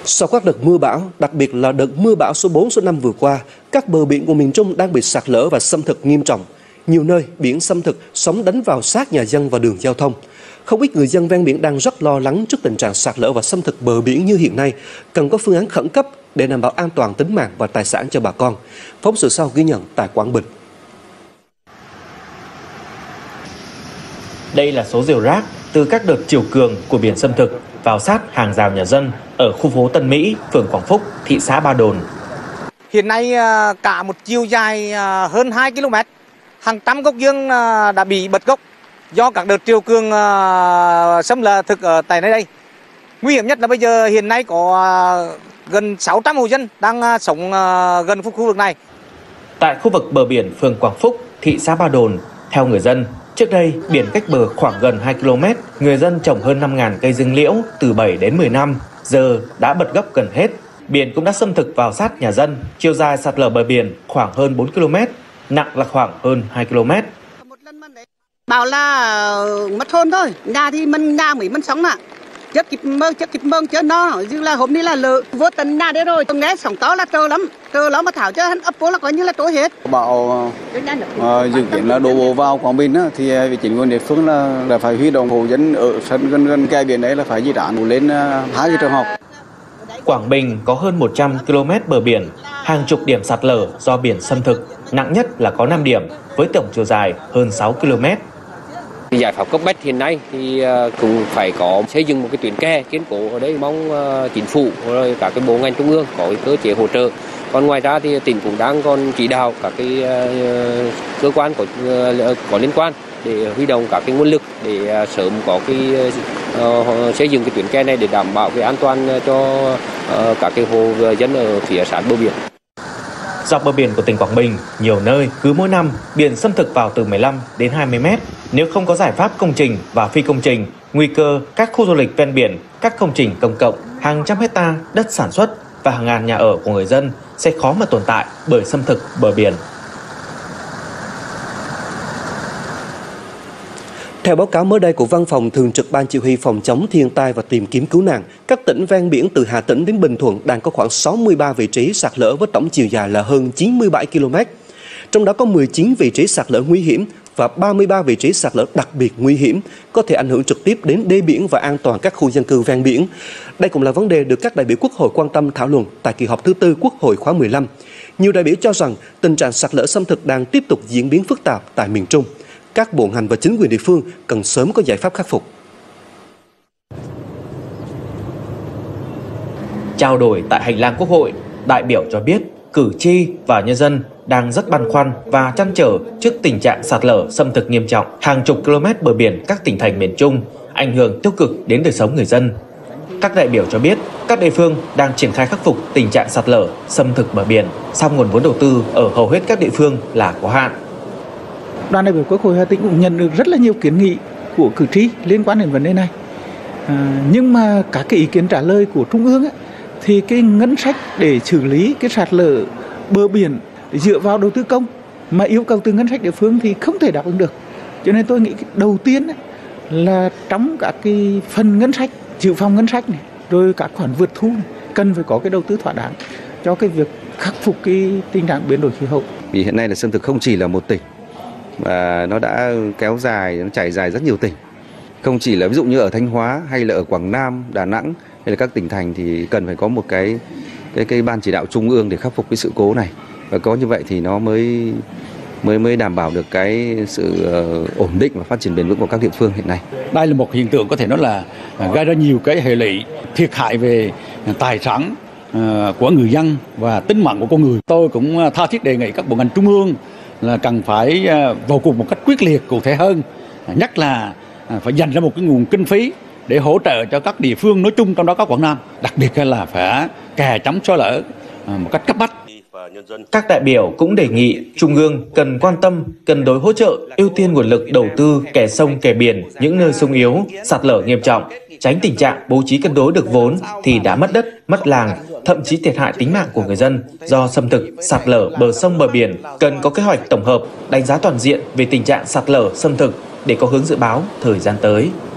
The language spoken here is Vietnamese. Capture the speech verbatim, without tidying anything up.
Sau các đợt mưa bão, đặc biệt là đợt mưa bão số bốn, số năm vừa qua, các bờ biển của miền Trung đang bị sạt lở và xâm thực nghiêm trọng. Nhiều nơi biển xâm thực, sóng đánh vào sát nhà dân và đường giao thông. Không ít người dân ven biển đang rất lo lắng trước tình trạng sạt lở và xâm thực bờ biển như hiện nay, cần có phương án khẩn cấp để đảm bảo an toàn tính mạng và tài sản cho bà con. Phóng sự sau ghi nhận tại Quảng Bình. Đây là số rêu rác từ các đợt triều cường của biển xâm thực vào sát hàng rào nhà dân ở khu phố Tân Mỹ, phường Quảng Phúc, thị xã Ba Đồn. Hiện nay cả một chiều dài hơn hai ki lô mét, hàng trăm gốc dương đã bị bật gốc do các đợt triều cường xâm thực ở tại nơi đây. Nguy hiểm nhất là bây giờ hiện nay có gần sáu trăm hộ dân đang sống gần khu vực này. Tại khu vực bờ biển phường Quảng Phúc, thị xã Ba Đồn, theo người dân, trước đây biển cách bờ khoảng gần hai ki lô mét, người dân trồng hơn năm nghìn cây dương liễu từ bảy đến mười năm, giờ đã bật gốc gần hết. Biển cũng đã xâm thực vào sát nhà dân, chiều dài sạt lở bờ biển khoảng hơn bốn ki lô mét, nặng là khoảng hơn hai ki lô mét. Bảo là mất thôn thôi, nhà thì mình nhà mới mình sống ạ. Chết kịp mơ, chết kịp mơ, chết nó, như là hôm nay là lỡ, vô tình nhà đấy rồi, nghe sóng to là trơ lắm, trơ lắm mà thảo cho hắn ấp phố là coi như là trôi hết. Bảo uh, dự kiến là đổ bộ vào Quảng Bình á, thì vị chính quyền địa phương là, là phải huy động hộ dân ở sân gần gần kè biển đấy là phải di tản lên uh, hai cái trường học. Quảng Bình có hơn một trăm ki lô mét bờ biển, hàng chục điểm sạt lở do biển xâm thực, nặng nhất là có năm điểm với tổng chiều dài hơn sáu ki lô mét. Giải pháp cấp bách hiện nay thì cũng phải có xây dựng một cái tuyến kè kiên cố ở đây, mong chính phủ rồi các cái bộ ngành trung ương có cái cơ chế hỗ trợ. Còn ngoài ra thì tỉnh cũng đang còn chỉ đạo các cái cơ quan có có liên quan để huy động các cái nguồn lực để sớm có cái uh, xây dựng cái tuyến kè này để đảm bảo cái an toàn cho uh, các cái hộ dân ở phía sát bờ biển. Dọc bờ biển của tỉnh Quảng Bình, nhiều nơi cứ mỗi năm biển xâm thực vào từ mười lăm đến hai mươi mét. Nếu không có giải pháp công trình và phi công trình, nguy cơ các khu du lịch ven biển, các công trình công cộng, hàng trăm hecta đất sản xuất và hàng ngàn nhà ở của người dân sẽ khó mà tồn tại bởi xâm thực bờ biển. Theo báo cáo mới đây của Văn phòng Thường trực Ban Chỉ huy Phòng chống thiên tai và tìm kiếm cứu nạn, các tỉnh ven biển từ Hà Tĩnh đến Bình Thuận đang có khoảng sáu mươi ba vị trí sạt lở với tổng chiều dài là hơn chín mươi bảy ki lô mét. Trong đó có mười chín vị trí sạt lở nguy hiểm và ba mươi ba vị trí sạt lở đặc biệt nguy hiểm, có thể ảnh hưởng trực tiếp đến đê biển và an toàn các khu dân cư ven biển. Đây cũng là vấn đề được các đại biểu Quốc hội quan tâm thảo luận tại kỳ họp thứ tư Quốc hội khóa mười lăm. Nhiều đại biểu cho rằng tình trạng sạt lở xâm thực đang tiếp tục diễn biến phức tạp tại miền Trung. Các bộ ngành và chính quyền địa phương cần sớm có giải pháp khắc phục. Trao đổi tại hành lang Quốc hội, đại biểu cho biết cử tri và nhân dân đang rất băn khoăn và trăn trở trước tình trạng sạt lở xâm thực nghiêm trọng hàng chục km bờ biển các tỉnh thành miền Trung, ảnh hưởng tiêu cực đến đời sống người dân. Các đại biểu cho biết các địa phương đang triển khai khắc phục tình trạng sạt lở xâm thực bờ biển, song nguồn vốn đầu tư ở hầu hết các địa phương là có hạn. Đoàn đại biểu Quốc hội Hà Tĩnh cũng nhận được rất là nhiều kiến nghị của cử tri liên quan đến vấn đề này. À, nhưng mà các cái ý kiến trả lời của Trung ương ấy, thì cái ngân sách để xử lý cái sạt lở bờ biển dựa vào đầu tư công mà yêu cầu từ ngân sách địa phương thì không thể đáp ứng được. Cho nên tôi nghĩ cái đầu tiên ấy, là trong các cái phần ngân sách, dự phòng ngân sách này, rồi các khoản vượt thu này, cần phải có cái đầu tư thỏa đáng cho cái việc khắc phục cái tình trạng biến đổi khí hậu. Vì hiện nay là xâm thực không chỉ là một tỉnh, và nó đã kéo dài, nó trải dài rất nhiều tỉnh. Không chỉ là ví dụ như ở Thanh Hóa hay là ở Quảng Nam, Đà Nẵng hay là các tỉnh thành thì cần phải có một cái cái cái ban chỉ đạo trung ương để khắc phục cái sự cố này. Và có như vậy thì nó mới mới mới đảm bảo được cái sự uh, ổn định và phát triển bền vững của các địa phương hiện nay. Đây là một hiện tượng có thể nói là gây ra nhiều cái hệ lụy, thiệt hại về tài sản uh, của người dân và tính mạng của con người. Tôi cũng tha thiết đề nghị các bộ ngành trung ương là cần phải vào cuộc một cách quyết liệt, cụ thể hơn, nhất là phải dành ra một cái nguồn kinh phí để hỗ trợ cho các địa phương nói chung, trong đó có Quảng Nam, đặc biệt là phải kè chống xói lở một cách cấp bách. Các đại biểu cũng đề nghị Trung ương cần quan tâm, cân đối hỗ trợ, ưu tiên nguồn lực đầu tư kè sông kè biển, những nơi sung yếu, sạt lở nghiêm trọng, tránh tình trạng bố trí cân đối được vốn thì đã mất đất, mất làng, thậm chí thiệt hại tính mạng của người dân do xâm thực, sạt lở bờ sông bờ biển. Cần có kế hoạch tổng hợp, đánh giá toàn diện về tình trạng sạt lở xâm thực để có hướng dự báo thời gian tới.